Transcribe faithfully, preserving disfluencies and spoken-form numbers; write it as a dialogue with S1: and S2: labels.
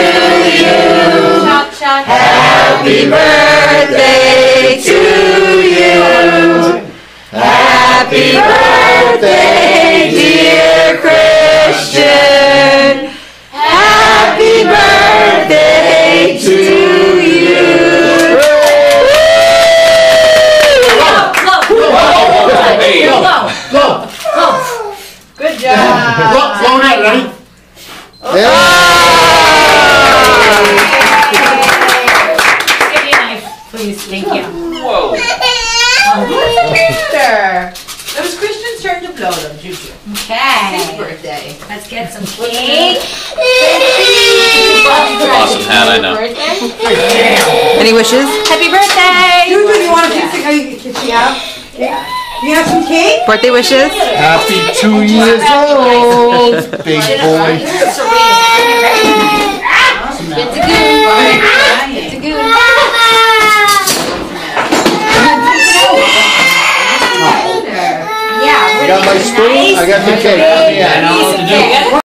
S1: you. Happy birthday to you. Happy birthday, dear Christian. Happy birthday to you.
S2: Go! Go!
S1: Good job.
S2: Blow, blow it out, ready?
S1: Give me a knife, please. Thank you.
S3: Whoa.
S1: Sure. It was Christian's turn to blow them, Juju. Okay. His birthday. Let's get some cake.
S3: Awesome hat, I know.
S4: Any wishes?
S1: Happy birthday!
S5: Juju, you want a piece of cake? Can she have? Yeah. You have some cake?
S4: Birthday wishes?
S2: Happy two years old, big boy.
S1: It's a goon. It's a goon. Yeah.
S2: I got my spoon, I got the cake.
S1: Yeah.